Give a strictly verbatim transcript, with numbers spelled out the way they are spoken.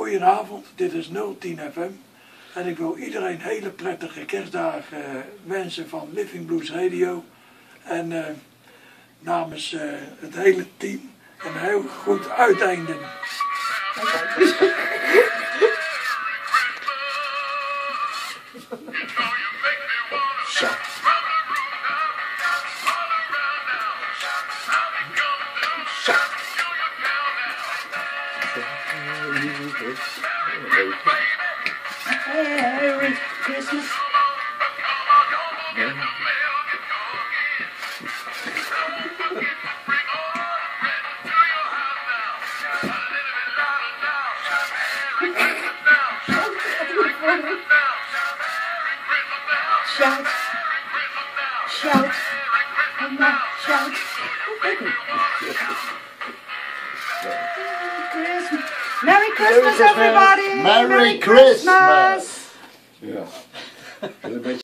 Goedenavond, dit is nul tien F M en ik wil iedereen hele prettige kerstdagen uh, wensen van Living Blues Radio en uh, namens uh, het hele team een heel goed uiteinde. Zo. Zo. Merry Christmas. Ja. Shout, shout, and now shout. Christmas. Merry Christmas, everybody! Merry, Merry Christmas! Christmas. Ja.